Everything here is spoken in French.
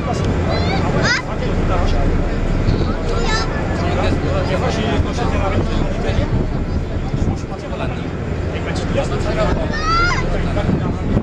Des fois, quand j'étais arrivé en Italie, je suis parti en Hollande. Avec ma petite pièce,